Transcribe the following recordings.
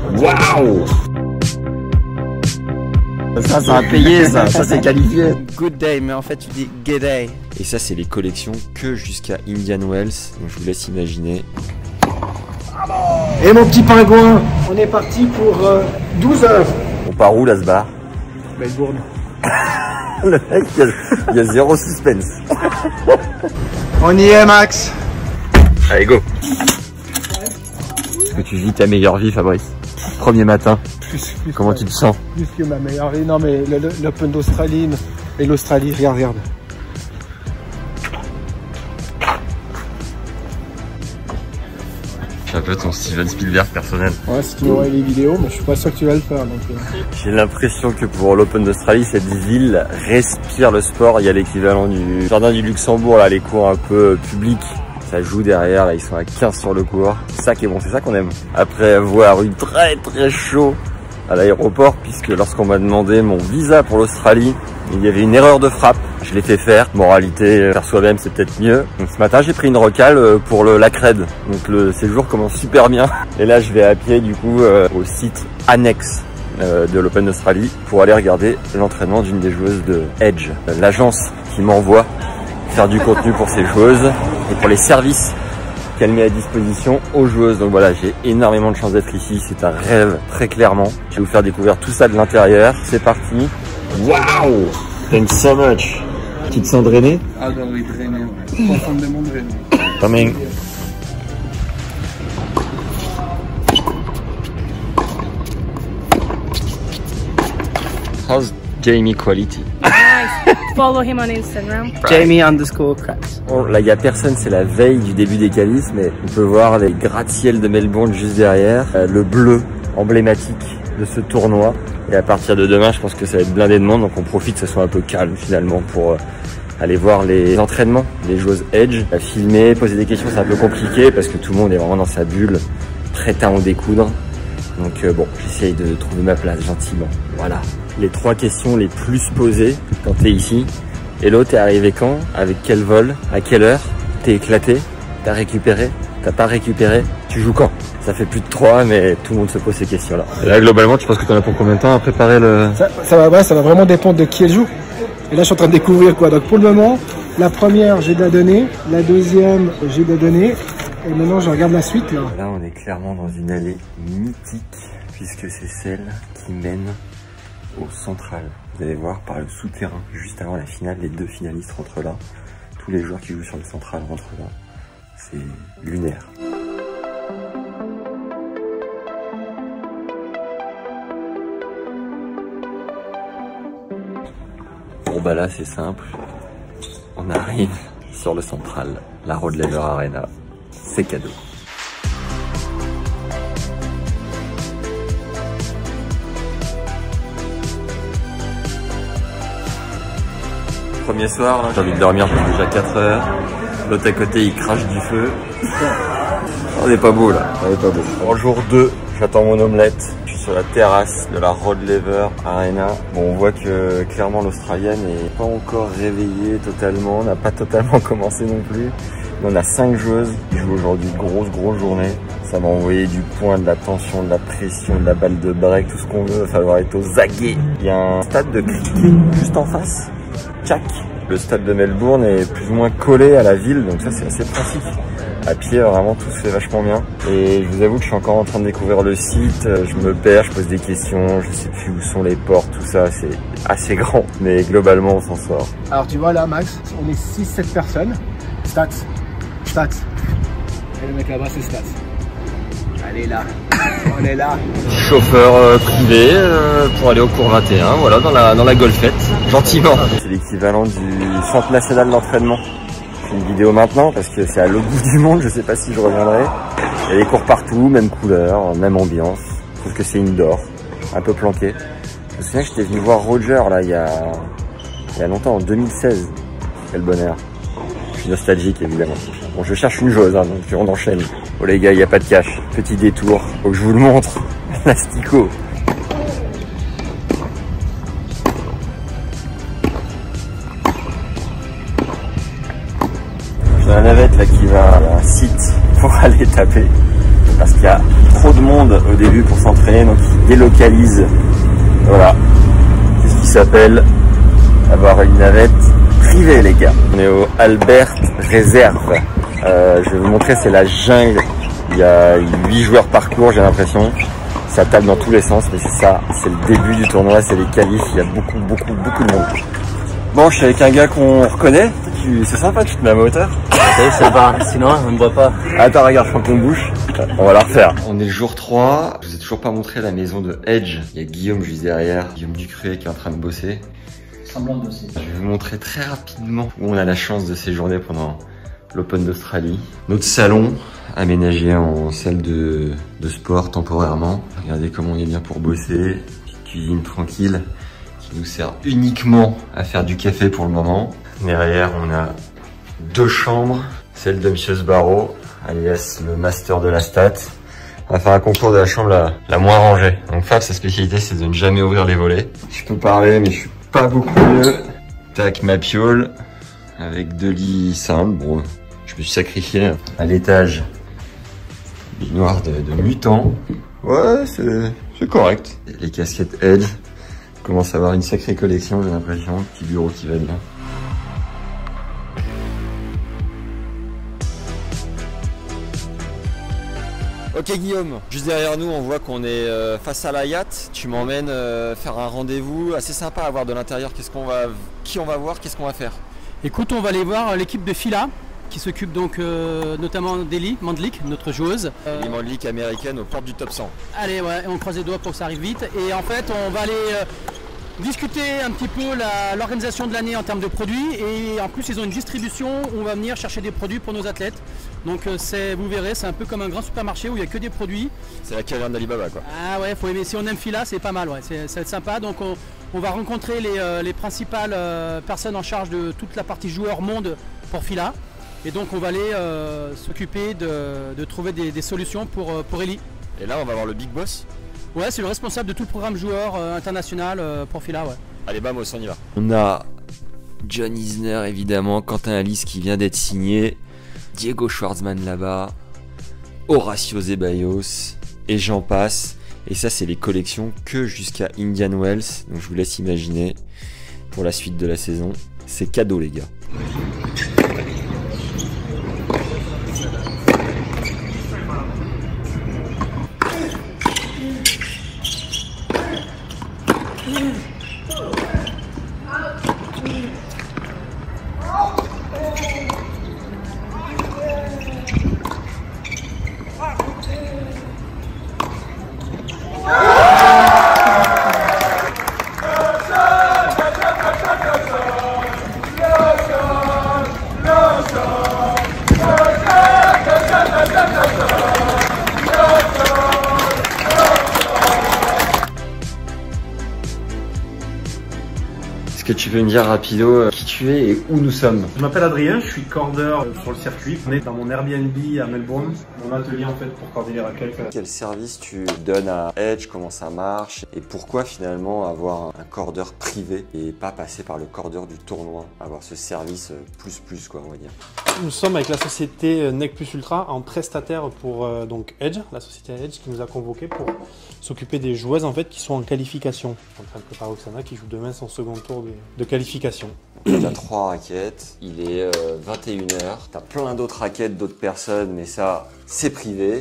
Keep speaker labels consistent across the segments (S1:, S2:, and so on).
S1: Waouh! Ça a payé, ça c'est qualifié.
S2: Good day, mais en fait tu dis good day.
S1: Et ça, c'est les collections que jusqu'à Indian Wells. Donc je vous laisse imaginer.
S3: Et mon petit pingouin, on est parti pour 12 heures.
S1: On part où là, ce bar?
S3: Melbourne.
S1: Le mec, il y a zéro suspense.
S3: On y est, Max.
S1: Allez, go. Est-ce que tu vis ta meilleure vie, Fabrice? Premier matin.
S3: Plus
S1: comment tu te sens?
S3: Plus que ma meilleure vie. Non, mais l'Open d'Australie et l'Australie, regarde.
S1: C'est un peu ton Steven Spielberg personnel.
S3: Ouais, si tu me vois les vidéos, mais je suis pas sûr que tu vas le faire.
S1: J'ai l'impression que pour l'Open d'Australie, cette ville respire le sport. Il y a l'équivalent du jardin du Luxembourg, là, les cours un peu publics. Ça joue derrière, là, ils sont à 15 sur le cours. C'est ça qui est bon, c'est ça qu'on aime. Après avoir eu très chaud à l'aéroport, puisque lorsqu'on m'a demandé mon visa pour l'Australie, il y avait une erreur de frappe. Je l'ai fait faire. Moralité, faire soi-même, c'est peut-être mieux. Donc ce matin, j'ai pris une recale pour la Cred. Donc le séjour commence super bien. Et là, je vais à pied, du coup, au site annexe de l'Open d'Australie pour aller regarder l'entraînement d'une des joueuses de Edge, l'agence qui m'envoie faire du contenu pour ces joueuses et pour les services qu'elle met à disposition aux joueuses. Donc voilà, j'ai énormément de chance d'être ici, c'est un rêve très clairement. Je vais vous faire découvrir tout ça de l'intérieur. C'est parti. Waouh! Thanks so much. Tu te sens drainé?
S3: Ah ben oui, drainé. Profondément drainé.
S1: Coming. How's Jamie quality?
S4: Nice. Follow him on Instagram.
S2: Jamie_cracks.
S1: Bon, là, il n'y a personne, c'est la veille du début des qualifs, mais on peut voir les gratte-ciel de Melbourne juste derrière, le bleu emblématique de ce tournoi. Et à partir de demain, je pense que ça va être blindé de monde, donc on profite que ce soit un peu calme finalement pour aller voir les entraînements des joueuses Edge. À filmer, poser des questions, c'est un peu compliqué parce que tout le monde est vraiment dans sa bulle, prêt à en découdre. Donc bon, j'essaye de trouver ma place gentiment. Voilà, les 3 questions les plus posées quand t'es ici. Hello, t'es arrivé quand? Avec quel vol? À quelle heure? T'es éclaté? T'as récupéré? T'as pas récupéré? Tu joues quand? Ça fait plus de 3, mais tout le monde se pose ces questions-là. Et là, globalement, tu penses que t'en as pour combien de temps à préparer le...
S3: Ça va vraiment dépendre de qui elle joue. Et là, je suis en train de découvrir quoi. Donc pour le moment, la première, j'ai de la donnée. La deuxième, j'ai de la donnée. Et maintenant, je regarde la suite là.
S1: Là, on est clairement dans une allée mythique, puisque c'est celle qui mène au central. Vous allez voir par le souterrain, juste avant la finale, les 2 finalistes rentrent là. Tous les joueurs qui jouent sur le central rentrent là. C'est lunaire. Bon bah là c'est simple, on arrive sur le central, la Rod Laver Arena, c'est cadeau. Premier soir, j'ai envie de dormir, j'ai déjà 4 heures, l'autre à côté il crache du feu. On n'est pas beau là, on n'est pas beau. En jour 2, j'attends mon omelette. Je suis sur la terrasse de la Rod Laver Arena. Bon, on voit que clairement l'Australienne n'est pas encore réveillée totalement, n'a pas totalement commencé non plus. Mais on a 5 joueuses qui jouent aujourd'hui, grosse journée. Ça m'a envoyé du point, de la tension, de la pression, de la balle de break, tout ce qu'on veut. Il va falloir être aux aguets. Il y a un stade de cricket juste en face. Tchac. Le stade de Melbourne est plus ou moins collé à la ville, donc ça c'est assez pratique. À pied, vraiment tout se fait vachement bien. Et je vous avoue que je suis encore en train de découvrir le site. Je me perds, je pose des questions, je sais plus où sont les portes, tout ça, c'est assez grand. Mais globalement, on s'en sort.
S3: Alors tu vois là, Max, on est 6-7 personnes. Stats. Et le mec là-bas, c'est Stats. Allez là, on est là.
S1: Chauffeur privé pour aller au cours 21, voilà, dans la golfette, gentiment. C'est l'équivalent du Centre national d'entraînement. Je fais une vidéo maintenant parce que c'est à l'autre bout du monde, je sais pas si je reviendrai. Il y a des cours partout, même couleur, même ambiance. Je trouve que c'est indoor, un peu planqué. Je me souviens que j'étais venu voir Roger là il y a longtemps, en 2016. Quel bonheur. Je suis nostalgique évidemment. Bon, je cherche une joueuse, hein, donc on enchaîne. Oh les gars, il n'y a pas de cash. Petit détour, faut que je vous le montre. L'astico. J'ai un navette là qui va à un site pour aller taper. parce qu'il y a trop de monde au début pour s'entraîner, donc ils délocalisent. Voilà, c'est ce qui s'appelle avoir une navette privée, les gars. On est au Albert Reserve. Je vais vous montrer, c'est la jungle. Il y a 8 joueurs par cours, j'ai l'impression. Ça tape dans tous les sens, mais c'est ça, c'est le début du tournoi, c'est les qualifs, il y a beaucoup de monde. Bon, je suis avec un gars qu'on reconnaît. C'est sympa, tu te mets à ma hauteur.
S5: C'est sympa, sinon on ne voit pas.
S1: Attends, regarde, ferme ton bouche. On va la refaire. On est le jour 3. Je vous ai toujours pas montré la maison de Edge. Il y a Guillaume juste derrière, Guillaume Ducruet qui est en train de bosser.
S5: Semblant de bosser.
S1: Je vais vous montrer très rapidement où on a la chance de séjourner pendant l'Open d'Australie. Notre salon, aménagé en salle de sport temporairement. Regardez comment on est bien pour bosser. Petite cuisine tranquille qui nous sert uniquement à faire du café pour le moment. Derrière, on a 2 chambres, celle de Monsieur Sbarro, alias le master de la stat. On va faire un concours de la chambre la moins rangée. Donc Fab, sa spécialité, c'est de ne jamais ouvrir les volets. Je peux parler, mais je suis pas beaucoup mieux. Tac, ma piole, avec 2 lits simples. Bon, je me suis sacrifié à l'étage. Baignoire de mutant. Ouais, c'est correct. Les casquettes Edge. On commence à avoir une sacrée collection, j'ai l'impression. Petit bureau qui va bien. Ok Guillaume, juste derrière nous on voit qu'on est face à la yacht. Tu m'emmènes faire un rendez-vous assez sympa à voir de l'intérieur. Qui on va voir, qu'est-ce qu'on va faire?
S6: Écoute, on va aller voir l'équipe de Fila qui s'occupe donc notamment d'Eli Mandlik, notre joueuse.
S1: Eli Mandlik américaine aux portes du top 100.
S6: Allez, ouais, on croise les doigts pour que ça arrive vite. Et en fait, on va aller discuter un petit peu l'organisation de l'année en termes de produits. Et en plus, ils ont une distribution où on va venir chercher des produits pour nos athlètes. Donc vous verrez, c'est un peu comme un grand supermarché où il n'y a que des produits.
S1: C'est la caverne d'Alibaba quoi.
S6: Ah ouais, faut aimer. Si on aime Fila, c'est pas mal, ouais. Ça va être sympa. Donc on va rencontrer les principales personnes en charge de toute la partie joueur monde pour Fila. Et donc on va aller s'occuper de trouver des solutions pour Eli.
S1: Et là on va voir le big boss.
S6: Ouais, c'est le responsable de tout le programme joueur international pour Fila, ouais.
S1: Allez bam, on y va. On a John Isner évidemment, Quentin Alice qui vient d'être signé, Diego Schwartzman là-bas, Horacio Zeballos et j'en passe. Et ça c'est les collections que jusqu'à Indian Wells. Donc je vous laisse imaginer pour la suite de la saison. C'est cadeau les gars. Est-ce que tu peux me dire rapido qui tu es et où nous sommes?
S7: Je m'appelle Adrien, je suis cordeur sur le circuit. On est dans mon Airbnb à Melbourne, mon atelier en fait pour corder les raquettes.
S1: Quel service tu donnes à Edge, comment ça marche et pourquoi finalement avoir un cordeur privé et pas passer par le cordeur du tournoi, avoir ce service plus quoi on va dire.
S7: Nous sommes avec la société Nec Plus Ultra en prestataire pour donc Edge, la société Edge qui nous a convoqués pour s'occuper des joueuses en fait qui sont en qualification. En train de préparer Oksana qui joue demain son second tour de qualification.
S1: Tu as 3 raquettes, il est 21h, tu as plein d'autres raquettes d'autres personnes mais ça c'est privé.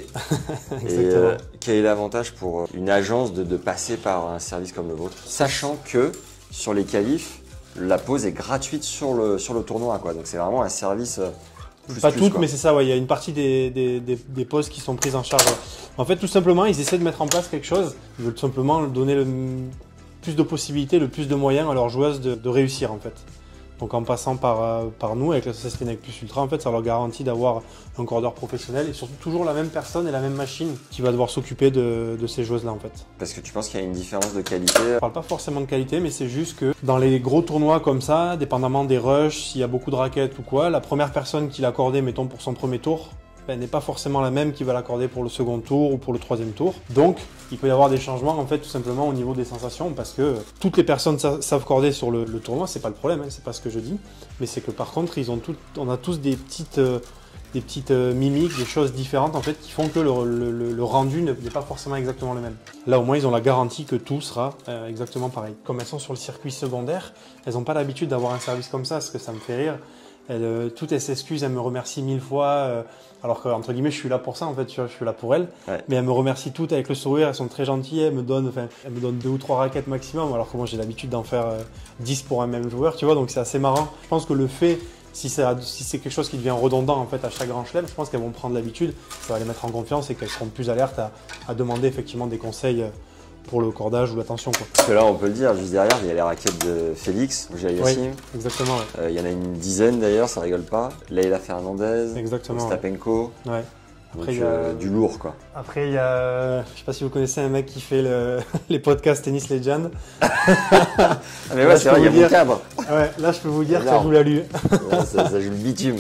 S1: Et quel est l'avantage pour une agence de passer par un service comme le vôtre, sachant que sur les qualifs la pause est gratuite sur le tournoi quoi. Donc c'est vraiment un service
S7: pas toutes, mais c'est ça, ouais. Il y a une partie des pauses qui sont prises en charge. En fait, tout simplement, ils essaient de mettre en place quelque chose. Ils veulent tout simplement donner le plus de possibilités, le plus de moyens à leurs joueuses de réussir, en fait. Donc en passant par nous, avec la société Nec Plus Ultra, en fait, ça leur garantit d'avoir un cordeur professionnel et surtout toujours la même personne et la même machine qui va devoir s'occuper de ces joueuses-là, en fait.
S1: Parce que tu penses qu'il y a une différence de qualité?
S7: Je parle pas forcément de qualité, mais c'est juste que dans les gros tournois comme ça, dépendamment des rushs, s'il y a beaucoup de raquettes ou quoi, la première personne qui l'accordait, mettons pour son premier tour, n'est pas forcément la même qui va l'accorder pour le second tour ou pour le troisième tour. Donc, il peut y avoir des changements en fait tout simplement au niveau des sensations parce que toutes les personnes savent corder sur le tournoi, c'est pas le problème, hein, c'est pas ce que je dis, mais c'est que par contre on a tous des petites des petites mimiques, des choses différentes en fait qui font que le rendu n'est pas forcément exactement le même. Là au moins ils ont la garantie que tout sera exactement pareil. Comme elles sont sur le circuit secondaire, elles n'ont pas l'habitude d'avoir un service comme ça, parce que ça me fait rire. Toutes elles s'excusent, elles me remercient 1000 fois, alors que entre guillemets je suis là pour ça en fait, tu vois, je suis là pour elles. Ouais. Mais elles me remercient toutes avec le sourire, elles sont très gentilles, elles me donnent 2 ou 3 raquettes maximum, alors que moi j'ai l'habitude d'en faire 10 pour un même joueur, tu vois, donc c'est assez marrant. Je pense que le fait, si c'est quelque chose qui devient redondant en fait à chaque grand chelem, je pense qu'elles vont prendre l'habitude, ça va les mettre en confiance et qu'elles seront plus alertes à demander effectivement des conseils pour le cordage ou l'attention.
S1: Parce que là on peut le dire, juste derrière il y a les raquettes de Félix, Yassim.
S7: Oui, exactement. Ouais.
S1: Y en a une dizaine d'ailleurs, ça rigole pas. Leila Fernandez, Stapenko.
S7: Ouais.
S1: Après il y a du lourd quoi.
S7: Après il y a, je sais pas si vous connaissez un mec qui fait les podcasts Tennis Legend.
S1: Mais ouais, c'est vrai, il y a mon cabre.
S7: Ouais, là je peux vous dire que ça joue l'alu.
S1: Ça joue le bitume.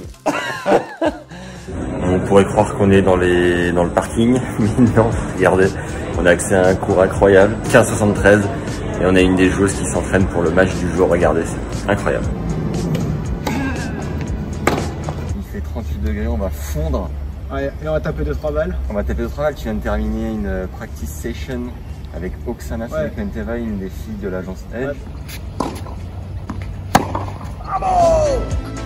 S1: On pourrait croire qu'on est dans le parking, mais non, regardez, on a accès à un cours incroyable, 15,73, et on a une des joueuses qui s'entraîne pour le match du jour, regardez, c'est incroyable. Il fait 38 degrés, on va fondre.
S3: Ouais, et on va taper 2-3 balles.
S1: On va taper 2-3 balles, tu viens de terminer une practice session avec Oksana Filipenteva, une des filles de l'agence Edge. Ouais. Bravo!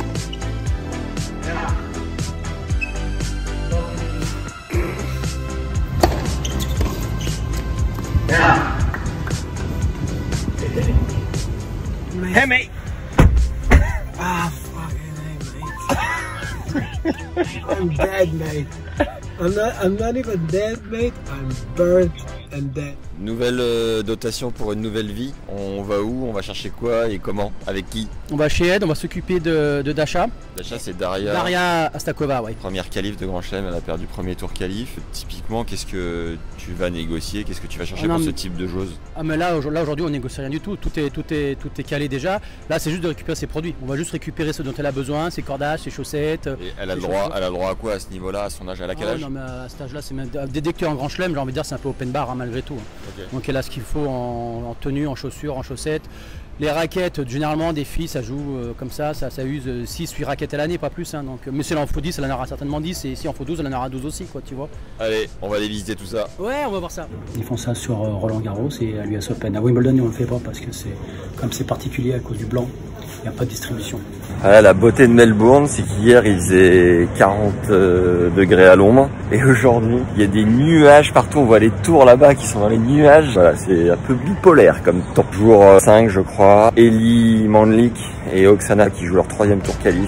S3: Hey mate! Ah, fucking hey mate. I'm dead mate. I'm not even dead mate, I'm burnt and dead.
S1: Nouvelle dotation pour une nouvelle vie. On va où? On va chercher quoi et comment? Avec qui?
S6: On va chez Ed, on va s'occuper de Dasha.
S1: Dasha, c'est Daria.
S6: Daria Astakova, oui.
S1: Première qualif de Grand Chelem, elle a perdu premier tour qualif. Typiquement, qu'est-ce que tu vas négocier? Qu'est-ce que tu vas chercher pour ce type de joueuse?
S6: Ah mais là aujourd'hui on négocie rien du tout. Tout est calé déjà. Là c'est juste de récupérer ses produits. On va juste récupérer ce dont elle a besoin, ses cordages, ses chaussettes.
S1: Et elle a le droit à quoi à ce niveau-là, à son âge? Elle a quel âge?
S6: Non mais à cet âge-là, c'est même dès que tu es en Grand Chelem, j'ai envie de dire c'est un peu open bar hein, malgré tout. Okay. Donc elle a ce qu'il faut en tenue, en chaussures, en chaussettes. Les raquettes, généralement des filles ça joue comme ça use 6-8 raquettes à l'année, pas plus hein, donc, mais si elle en faut 10, elle en aura certainement 10 et si en faut 12, elle en aura 12 aussi quoi, tu vois.
S1: Allez, on va aller visiter tout ça.
S6: Ouais, on va voir ça.
S8: Ils font ça sur Roland Garros et à l'US Open. À Wimbledon, on le fait pas parce que comme c'est particulier à cause du blanc, il n'y a pas de distribution.
S1: Ah, la beauté de Melbourne, c'est qu'hier il faisait 40 degrés à l'ombre et aujourd'hui il y a des nuages partout, on voit les tours là-bas qui sont dans les nuages. Voilà, c'est un peu bipolaire comme temps. Jour 5 je crois, Eli Mandlik et Oksana qui jouent leur 3e tour qualif.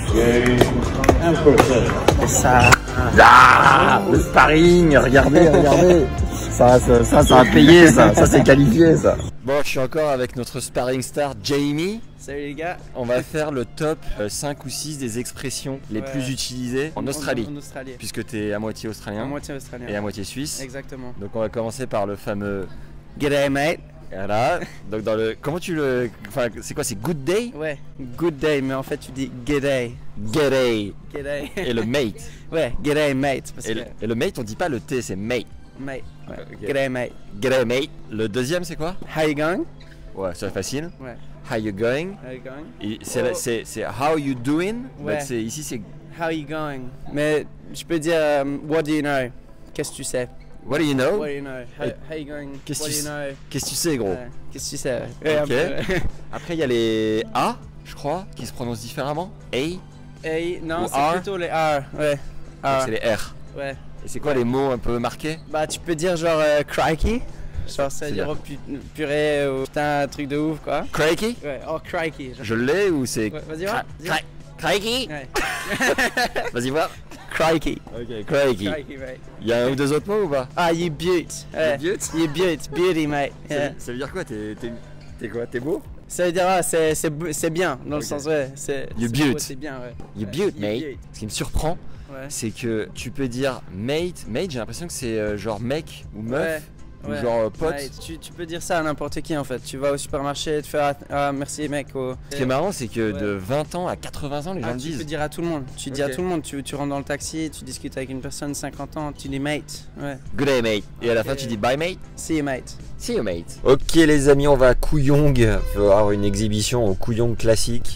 S1: Le sparring, regardez. Ça a payé ça c'est qualifié ça. Bon, je suis encore avec notre sparring star Jamie.
S2: Salut les gars.
S1: On va faire le top 5 ou 6 des expressions les plus utilisées en Australie.
S2: En Australie.
S1: Puisque tu es à moitié australien.
S2: À moitié australien.
S1: Et à moitié suisse.
S2: Exactement.
S1: Donc on va commencer par le fameux
S2: G'day mate.
S1: Voilà. Donc dans le comment tu le enfin c'est quoi, c'est good day?
S2: Ouais, good day mais en fait tu dis g'day.
S1: G'day.
S2: G'day.
S1: Et le mate.
S2: Ouais, g'day mate parce
S1: et le mate on dit pas le T, c'est mate.
S2: Mate. Ouais. Okay. G'day mate.
S1: G'day mate. Le deuxième c'est quoi?
S2: How you going?
S1: Ouais, c'est facile.
S2: Ouais.
S1: How you going?
S2: How you going?
S1: Et c'est how you doing?
S2: Ouais.
S1: Ici c'est
S2: how you going. Mais je peux dire what do you know? Qu'est-ce que tu sais?
S1: What do you know?
S2: What do you know? How you going?
S1: Qu'est-ce
S2: que tu
S1: sais gros?
S2: Qu'est-ce que tu sais?
S1: Ok. Après il y a les A, je crois, qui se prononcent différemment. A.
S2: Non, c'est plutôt les R. Ouais.
S1: C'est les R.
S2: Ouais.
S1: Et c'est quoi les mots un peu marqués?
S2: Bah tu peux dire genre crikey. Genre ça veut dire oh, purée ou putain un truc de ouf quoi.
S1: Crikey?
S2: Ouais, oh crikey.
S1: Je l'ai ou c'est...
S2: Ouais, vas-y voir.
S1: Crikey?
S2: Ouais.
S1: Vas-y voir.
S2: Crikey.
S1: Ok, crikey. Il y a un ou deux autres mots ou pas?
S2: Ah, you beaut. You beauty mate. Yeah.
S1: Ça veut dire quoi? T'es quoi? T'es beau?
S2: Ça veut dire c'est bien dans le sens ouais.
S1: You beaut.
S2: C'est bien ouais.
S1: You beaut mate. Ce qui me surprend, c'est que tu peux dire mate. Mate, j'ai l'impression que c'est genre mec ou meuf. Ou genre pote.
S2: Ouais, tu peux dire ça à n'importe qui en fait. Tu vas au supermarché et te faire merci mec.
S1: Ce qui est marrant c'est que de 20 ans à 80 ans les gens le disent.
S2: Tu peux dire à tout le monde. Tu dis à tout le monde. Tu rentres dans le taxi, tu discutes avec une personne 50 ans, tu dis mate. Ouais.
S1: Good day mate. Et à la fin tu dis bye mate.
S2: See you mate.
S1: See you mate. Ok les amis, on va à Kooyong. On va avoir une exhibition au Kooyong classique.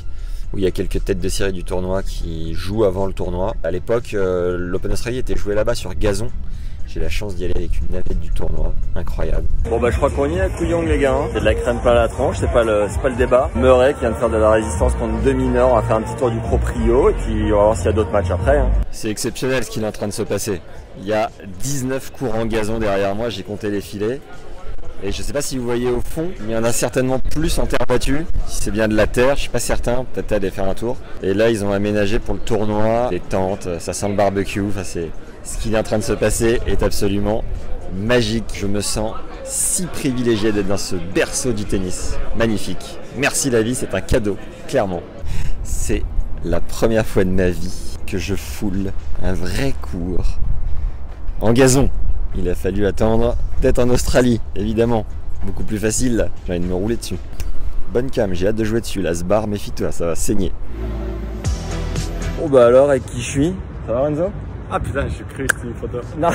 S1: où il y a quelques têtes de série du tournoi qui jouent avant le tournoi. À l'époque, l'Open Australie était joué là-bas sur gazon. J'ai la chance d'y aller avec une navette du tournoi, incroyable. Bon bah je crois qu'on y est à Kooyong les gars, hein. C'est de la crème plein la tranche, c'est pas le débat. Murray qui vient de faire de la résistance contre 2 mineurs, on va faire un petit tour du proprio et puis on va voir s'il y a d'autres matchs après. Hein. C'est exceptionnel ce qui est en train de se passer. Il y a 19 courants gazon derrière moi, j'ai compté les filets. Et je sais pas si vous voyez au fond, il y en a certainement plus en terre battue. Si c'est bien de la terre, je suis pas certain, peut-être aller faire un tour. Et là ils ont aménagé pour le tournoi, les tentes, ça sent le barbecue, enfin c'est... Ce qui est en train de se passer est absolument magique. Je me sens si privilégié d'être dans ce berceau du tennis. Magnifique. Merci la vie, c'est un cadeau, clairement. C'est la première fois de ma vie que je foule un vrai cours en gazon. Il a fallu attendre d'être en Australie, évidemment. Beaucoup plus facile, j'ai envie de me rouler dessus. Bonne cam, j'ai hâte de jouer dessus. La Sbar, méfie-toi, ça va saigner. Bon bah alors, avec qui je suis? Ça va Renzo?
S7: Ah putain, je suis cru, c'était une photo.
S1: Non.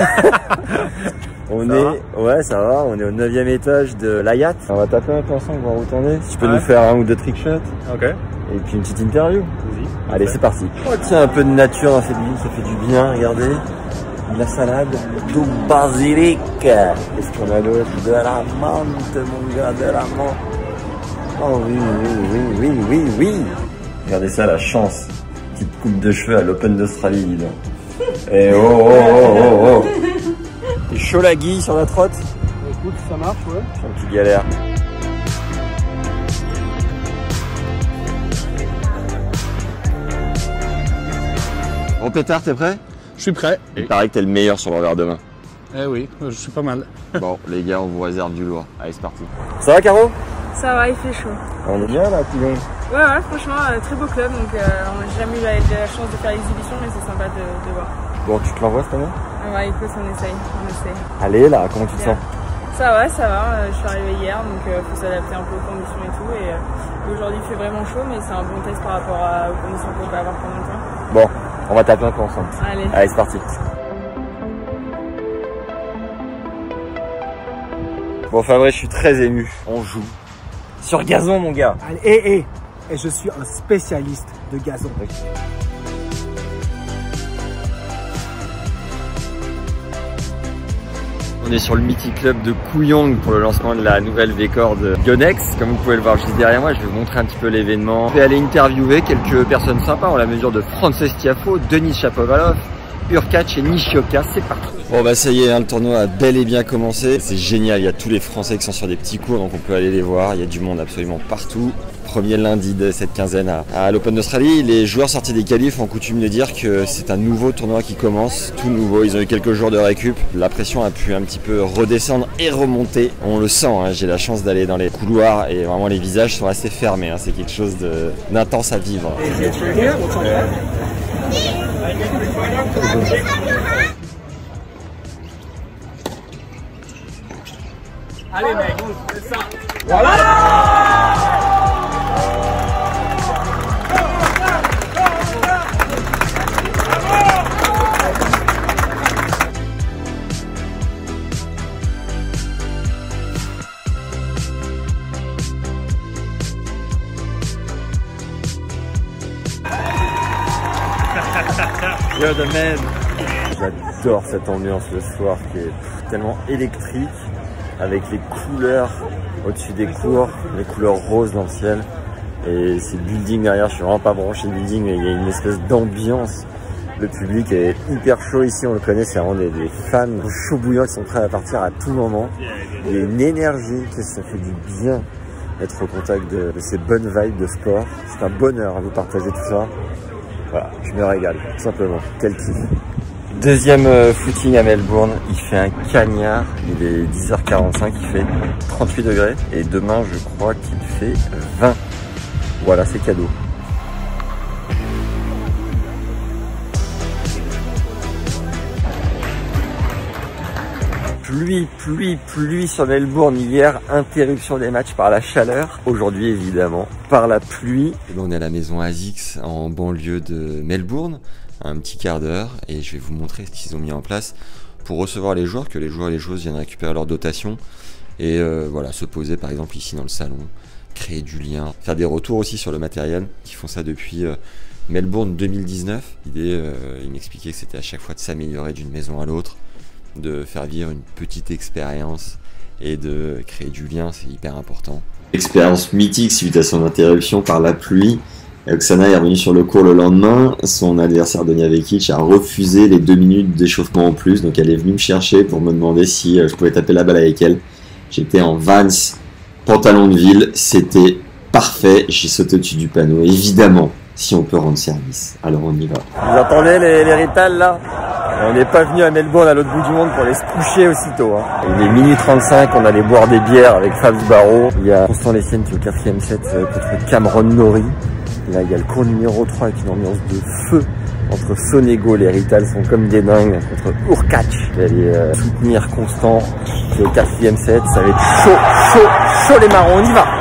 S1: Ouais, ça va, on est au 9e étage de la yacht. On va taper un peu ensemble, on va retourner. Si tu peux nous faire un ou deux trickshots.
S7: Ok.
S1: Et puis une petite interview.
S7: Oui.
S1: Allez, c'est parti. Oh tiens, un peu de nature dans cette ville, ça fait du bien, regardez. De la salade, du basilic. Qu'est-ce qu'on a d'autre? De la menthe, mon gars, de la menthe. Oh oui. Regardez ça, la chance. Petite coupe de cheveux à l'Open d'Australie, dis donc. Et oh. T'es chaud la guille sur la trotte?
S3: Écoute, ça marche, ouais.
S1: Je suis un petit galère. Bon pétard, t'es prêt?
S3: Je suis prêt.
S1: Il paraît que t'es le meilleur sur le revers de main.
S3: Eh oui, je suis pas mal.
S1: Bon les gars, on vous réserve du lourd. Allez, c'est parti. Ça va Caro?
S4: Ça va, il fait chaud.
S1: On est bien là, Kooyong.
S4: Ouais, franchement, très beau club. Donc, on n'a jamais eu la chance de faire l'exhibition, mais c'est sympa de voir.
S1: Bon, tu te l'envoies cette année?
S4: Ouais, écoute, on essaye.
S1: Allez là, comment tu te sens?
S4: Ça va. Je suis arrivée hier, donc faut s'adapter un peu aux conditions et tout. Et aujourd'hui, il fait vraiment chaud, mais c'est un bon test par rapport aux conditions qu'on peut avoir pendant le temps.
S1: Bon, on va taper un peu ensemble. Allez, c'est parti. Bon Fabrice, je suis très ému. On joue sur gazon mon gars.
S3: Allez, et je suis un spécialiste de gazon.
S1: On est sur le Mythic Club de Kooyong pour le lancement de la nouvelle V-Cord Yonex. Comme vous pouvez le voir juste derrière moi, je vais vous montrer un petit peu l'événement. Je vais aller interviewer quelques personnes sympas en la mesure de Frances Tiafoe, Denis Shapovalov, Urkac et Nishioka. C'est parti. Bon bah ça y est, hein, le tournoi a bel et bien commencé. C'est génial, il y a tous les Français qui sont sur des petits cours, donc on peut aller les voir. Il y a du monde absolument partout. Premier lundi de cette quinzaine à l'Open d'Australie. Les joueurs sortis des qualifs ont coutume de dire que c'est un nouveau tournoi qui commence, tout nouveau. Ils ont eu quelques jours de récup. La pression a pu un petit peu redescendre et remonter. On le sent, hein, j'ai la chance d'aller dans les couloirs et vraiment les visages sont assez fermés. Hein. C'est quelque chose d'intense à vivre.
S6: Allez mec, c'est ça.
S1: Voilà. You're the man. J'adore cette ambiance le soir qui est tellement électrique, avec les couleurs au-dessus des cours, les couleurs roses dans le ciel. Et ces buildings derrière, je suis vraiment pas branché building, mais il y a une espèce d'ambiance. Le public est hyper chaud ici, on le connaît, c'est vraiment des fans chauds bouillants qui sont prêts à partir à tout moment. Il y a une énergie, ça fait du bien d'être au contact de ces bonnes vibes de sport. C'est un bonheur à vous partager tout ça. Voilà, je me régale, tout simplement. Quel kiff. Deuxième footing à Melbourne, il fait un cagnard, il est 10h45, il fait 38 degrés. Et demain, je crois qu'il fait 20. Voilà, c'est cadeau. Pluie sur Melbourne hier, interruption des matchs par la chaleur. Aujourd'hui évidemment par la pluie. Et là, on est à la maison ASICS en banlieue de Melbourne, un petit quart d'heure, et je vais vous montrer ce qu'ils ont mis en place pour recevoir les joueurs, que les joueurs et les joueuses viennent récupérer leur dotation et voilà, se poser par exemple ici dans le salon, créer du lien, faire des retours aussi sur le matériel, qui font ça depuis Melbourne 2019. L'idée, il m'expliquait que c'était à chaque fois de s'améliorer d'une maison à l'autre, de faire vivre une petite expérience et de créer du lien, c'est hyper important. Expérience mythique suite à son interruption par la pluie. Oksana est revenue sur le court le lendemain. Son adversaire Donia Vekic a refusé les 2 minutes d'échauffement en plus, donc elle est venue me chercher pour me demander si je pouvais taper la balle avec elle. J'étais en Vans, pantalon de ville, c'était parfait. J'ai sauté au-dessus du panneau, évidemment, si on peut rendre service. Alors on y va.
S9: Vous entendez les Rital là? On n'est pas venu à Melbourne à l'autre bout du monde pour les se coucher aussitôt. Hein. Il est minuit 35, on allait boire des bières avec Fabs Barreau. Il y a Constant Lessienne qui est au 4e set contre Cameron Norrie. Là il y a le cours numéro 3 avec une ambiance de feu entre Sonego. Les Rital sont comme des dingues contre Urkac. Il va aller soutenir Constant qui est au 4e set. Ça va être chaud les marrons, on y va.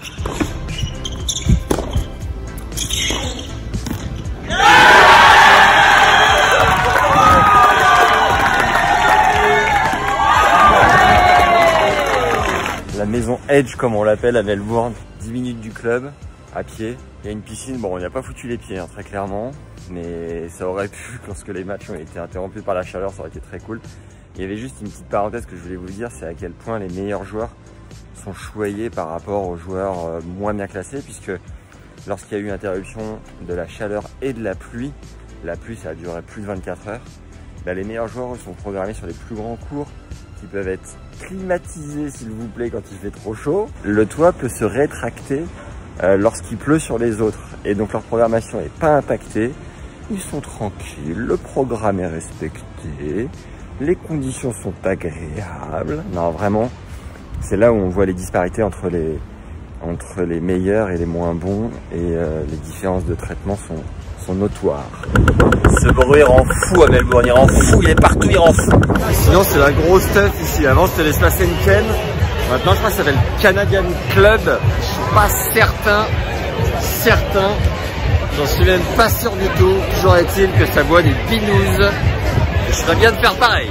S9: La maison Edge comme on l'appelle à Melbourne, 10 minutes du club, à pied. Il y a une piscine, bon on n'y a pas foutu les pieds hein, très clairement, mais ça aurait pu, lorsque les matchs ont été interrompus par la chaleur, ça aurait été très cool. Il y avait juste une petite parenthèse que je voulais vous dire, c'est à quel point les meilleurs joueurs sont choyés par rapport aux joueurs moins bien classés, puisque lorsqu'il y a eu interruption de la chaleur et de la pluie ça a duré plus de 24 heures, bah, les meilleurs joueurs sont programmés sur les plus grands cours qui peuvent être climatisés s'il vous plaît quand il fait trop chaud. Le toit peut se rétracter lorsqu'il pleut sur les autres et donc leur programmation n'est pas impactée. Ils sont tranquilles, le programme est respecté, les conditions sont agréables. Non vraiment, c'est là où on voit les disparités entre les meilleurs et les moins bons et les différences de traitement sont notoires. Ce bruit rend fou à Melbourne, il rend fou, il est partout, il rend fou. Sinon c'est la grosse stuff ici, avant c'était l'espace Henken, maintenant je crois que ça s'appelle Canadian Club, je suis pas certain, j'en suis même pas sûr du tout, toujours est-il que ça boit des binous, je serais bien de faire pareil.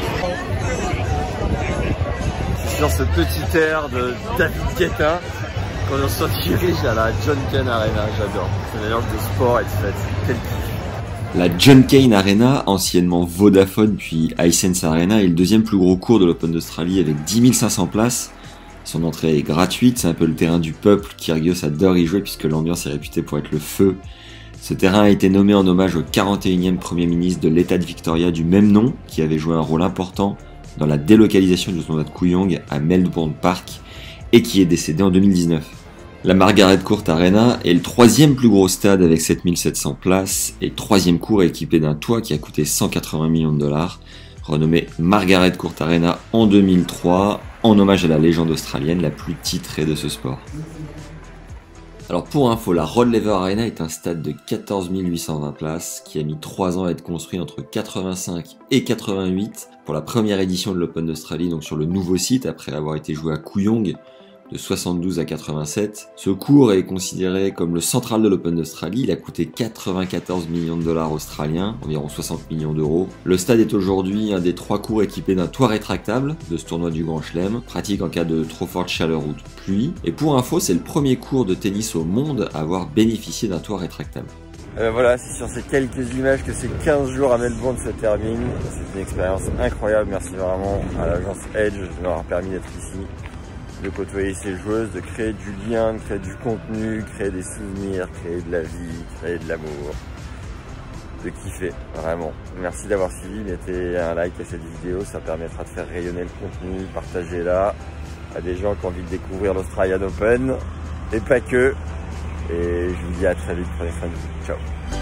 S9: Sur ce petit air de David Guetta, quand on se dirige à la John Cain Arena, j'adore, c'est un mélange de sport et de fête, quel kiff.
S1: La John Cain Arena, anciennement Vodafone puis Hisense Arena, est le deuxième plus gros court de l'Open d'Australie avec 10 500 places. Son entrée est gratuite, c'est un peu le terrain du peuple. Kyrgios adore y jouer puisque l'ambiance est réputée pour être le feu. Ce terrain a été nommé en hommage au 41e Premier ministre de l'État de Victoria du même nom, qui avait joué un rôle important dans la délocalisation du tournoi de Kooyong à Melbourne Park et qui est décédé en 2019. La Margaret Court Arena est le 3e plus gros stade avec 7700 places et 3e court équipé d'un toit qui a coûté 180 millions de dollars, renommé Margaret Court Arena en 2003, en hommage à la légende australienne la plus titrée de ce sport. Alors pour info, la Rod Laver Arena est un stade de 14 820 places qui a mis 3 ans à être construit entre 85 et 88 pour la première édition de l'Open d'Australie, donc sur le nouveau site après avoir été joué à Kooyong de 72 à 87. Ce court est considéré comme le central de l'Open d'Australie. Il a coûté 94 millions de dollars australiens, environ 60 millions d'euros. Le stade est aujourd'hui un des 3 courts équipés d'un toit rétractable de ce tournoi du Grand Chelem, pratique en cas de trop forte chaleur ou de pluie. Et pour info, c'est le premier court de tennis au monde à avoir bénéficié d'un toit rétractable.
S9: Voilà, c'est sur ces quelques images que ces 15 jours à Melbourne se terminent. C'est une expérience incroyable. Merci vraiment à l'agence Edge de m'avoir permis d'être ici, de côtoyer ces joueuses, de créer du lien, de créer du contenu, créer des souvenirs, créer de la vie, créer de l'amour, de kiffer, vraiment. Merci d'avoir suivi, mettez un like à cette vidéo, ça permettra de faire rayonner le contenu, partagez-la à des gens qui ont envie de découvrir l'Australian Open, et pas que. Et je vous dis à très vite, prenez soin de vous, ciao.